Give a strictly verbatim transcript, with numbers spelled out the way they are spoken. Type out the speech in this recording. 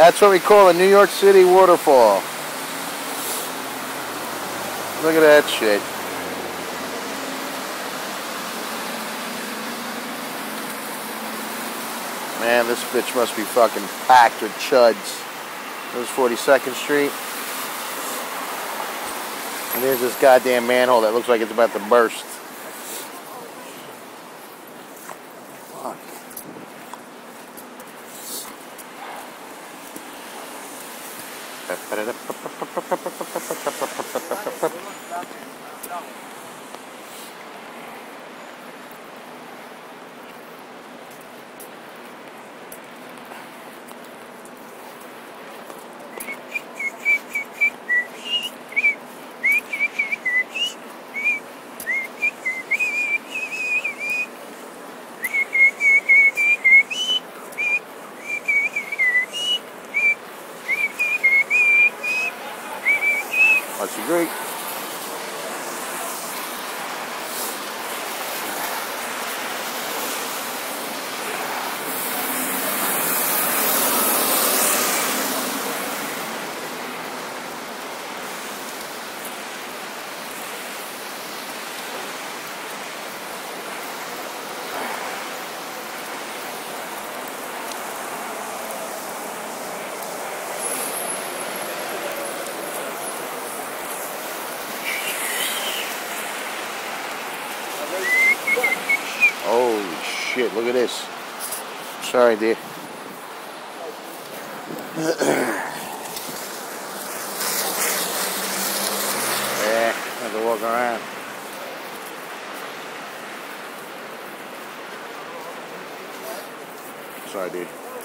That's what we call a New York City waterfall. Look at that shit. Man, this bitch must be fucking packed with chuds. This is forty-second Street. And there's this goddamn manhole that looks like it's about to burst. Fuck. That's great. Holy shit, look at this. Sorry, dear. Yeah, I have to walk around. Sorry, dude.